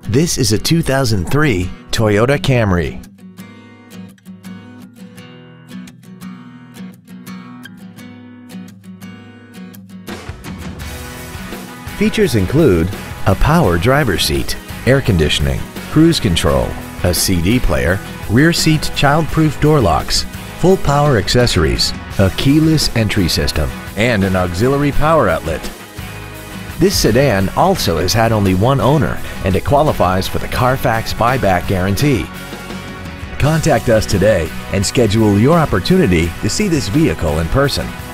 This is a 2003 Toyota Camry. Features include a power driver's seat, air conditioning, cruise control, a CD player, rear seat child-proof door locks, full power accessories, a keyless entry system, and an auxiliary power outlet. This sedan also has had only one owner and it qualifies for the Carfax buyback guarantee. Contact us today and schedule your opportunity to see this vehicle in person.